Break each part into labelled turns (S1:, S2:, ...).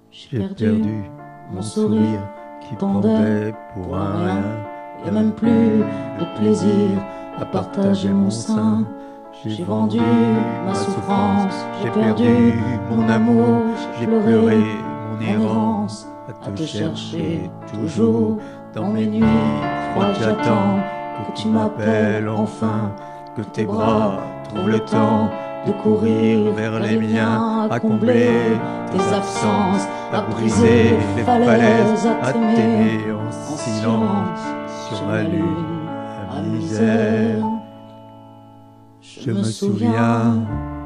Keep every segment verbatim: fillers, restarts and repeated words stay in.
S1: J'ai perdu mon sourire qui pendait pour un rien. Y'a même plus de plaisir à partager mon sein. J'ai vendu ma souffrance, j'ai perdu mon amour, j'ai pleuré mon errance à te chercher toujours dans mes nuits froides. J'attends que tu m'appelles enfin, que tes bras trouvent le temps de courir vers les miens, à combler tes absences, à briser les falaises, à t'aimer en silence sur ma lune à misère. Je me souviens,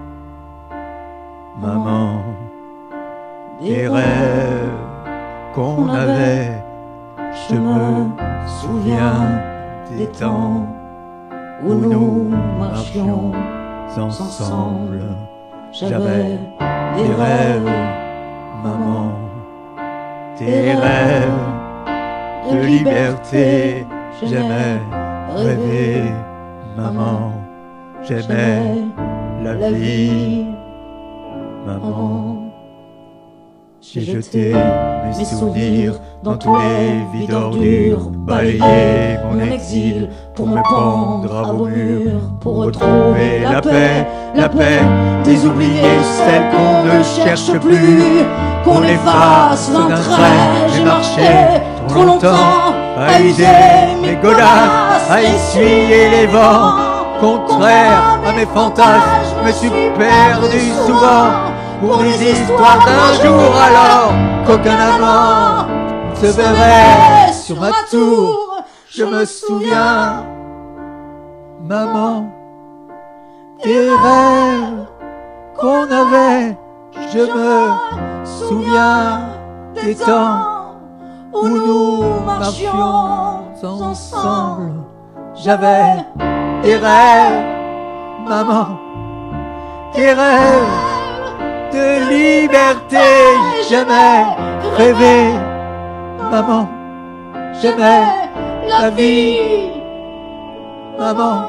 S1: maman, des rêves qu'on avait. Je me souviens des temps où nous marchions ensemble. J'avais des rêves, maman, des rêves de liberté. J'aimais rêver, maman, j'aimais la vie, maman. J'ai jeté mes souvenirs dans tous les vides d'ordures, balayé mon exil pour me pendre à vos murs, pour retrouver la paix, la paix des oubliés, celle qu'on ne cherche plus, qu'on efface d'un trait. J'ai marché trop longtemps à user mes godasses, à essuyer les vents contraires à mes fantasmes. Je me suis perdu souvent pour des histoires d'un jour, alors qu'aucun amant se verrait sur ma tour. Je me souviens, maman, des rêves qu'on avait. Je me souviens des temps où nous marchions ensemble. J'avais des rêves, maman, des rêves de liberté. J'aimais rêver, maman, j'aimais la vie, maman.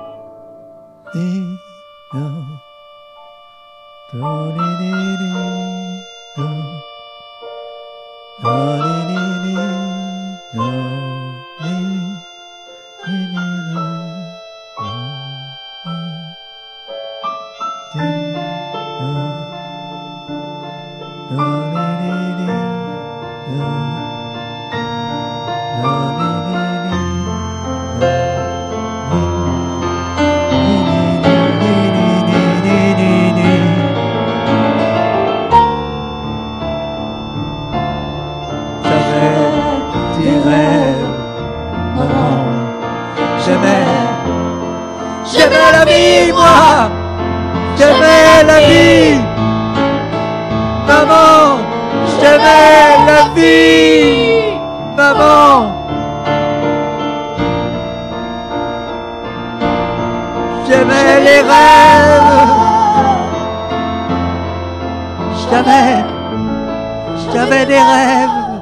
S1: J'aimais, j'aimais la vie, moi, j'aimais la vie, maman, j'aimais la vie, maman. J'aimais les rêves, j'aimais, j'avais des rêves.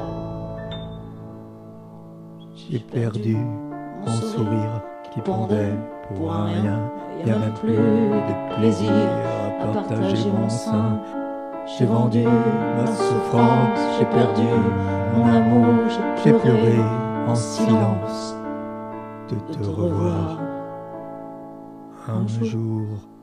S1: J'ai perdu mon sourire qui pendait pour un rien. Y'a même plus de plaisir à partager mon sein. J'ai vendu ma souffrance, j'ai perdu mon amour, j'ai pleuré en silence de te revoir un jour.